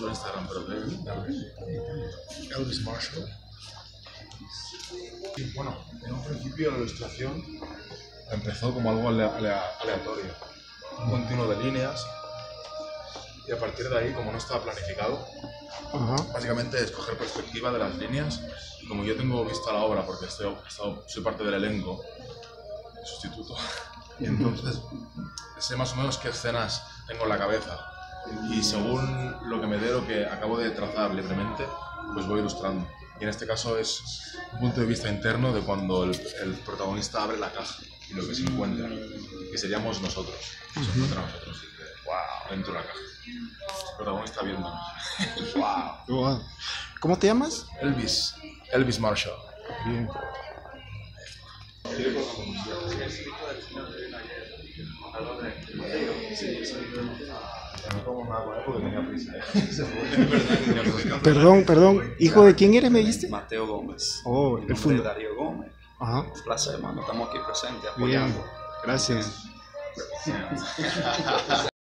por Instagram, pero Elvis Marshall. Y bueno, en un principio la ilustración empezó como algo aleatorio, un continuo de líneas, y a partir de ahí, como no estaba planificado, básicamente es coger perspectiva de las líneas, y como yo tengo vista la obra porque soy parte del elenco, sustituto, y entonces sé más o menos qué escenas tengo en la cabeza, y según lo que me dé, lo que acabo de trazar libremente, pues voy ilustrando. Y en este caso es un punto de vista interno de cuando el protagonista abre la caja y lo que se encuentra, que seríamos nosotros, que se encuentra a nosotros, dentro de la caja. El protagonista viéndonos. Wow. ¿Cómo te llamas? Elvis Marshall. Bien. No como nada porque tenía prisa. Perdón. ¿Hijo de quién eres, me dijiste? Mateo Gómez. Oh, el de Darío Gómez. Ajá. Un placer, hermano. Estamos aquí presentes Bien. apoyando. Gracias.